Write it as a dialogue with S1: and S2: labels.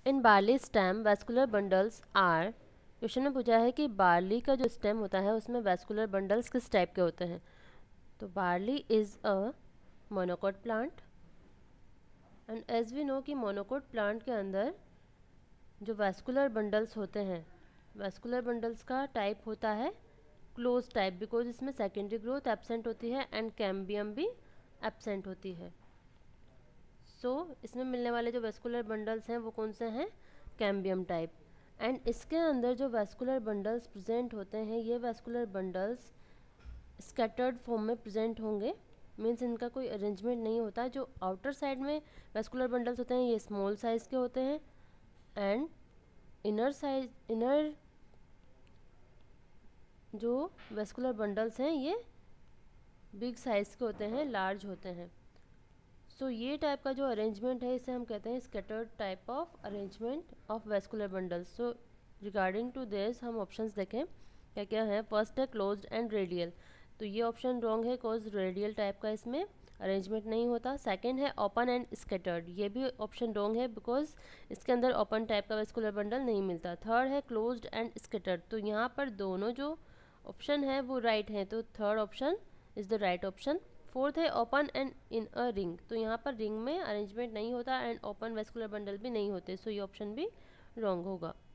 S1: In barley stem vascular bundles are. Question में पूछा है कि बार्ली का जो स्टेम होता है उसमें वैस्कुलर बंडल्स किस टाइप के होते हैं। तो barley is a monocot plant and as we know कि मोनोकोट प्लांट के अंदर जो वैस्कुलर बंडल्स होते हैं, वैस्कुलर बंडल्स का टाइप होता है क्लोज टाइप, बिकॉज इसमें सेकेंडरी ग्रोथ एब्सेंट होती है एंड कैम्बियम भी एब्सेंट होती है। इसमें मिलने वाले जो वैस्कुलर बंडल्स हैं वो कौन से हैं, कैम्बियम टाइप। एंड इसके अंदर जो वैस्कुलर बंडल्स प्रेजेंट होते हैं, ये वैस्कुलर बंडल्स स्कैटर्ड फॉर्म में प्रेजेंट होंगे, मीन्स इनका कोई अरेंजमेंट नहीं होता। जो आउटर साइड में वैस्कुलर बंडल्स होते हैं ये स्मॉल साइज के होते हैं एंड इनर जो वैस्कुलर बंडल्स हैं ये बिग साइज के होते हैं, लार्ज होते हैं। ये टाइप का जो अरेंजमेंट है इसे हम कहते हैं scattered type of arrangement of vascular bundles. Regarding to this हम ऑप्शंस देखें क्या क्या है। फर्स्ट है क्लोज्ड एंड रेडियल, तो ये ऑप्शन रॉन्ग है, कॉज रेडियल टाइप का इसमें अरेंजमेंट नहीं होता। सेकंड है ओपन एंड स्कैटर्ड, ये भी ऑप्शन रॉन्ग है, बिकॉज इसके अंदर ओपन टाइप का वैस्कुलर बंडल नहीं मिलता। थर्ड है क्लोज्ड एंड स्कैटर्ड, तो यहाँ पर दोनों जो ऑप्शन है वो राइट है, तो third option is the right option. Fourth है open and in a ring, तो यहाँ पर रिंग में अरेंजमेंट नहीं होता एंड ओपन वैस्कुलर बंडल भी नहीं होते, ये ऑप्शन भी रॉन्ग होगा।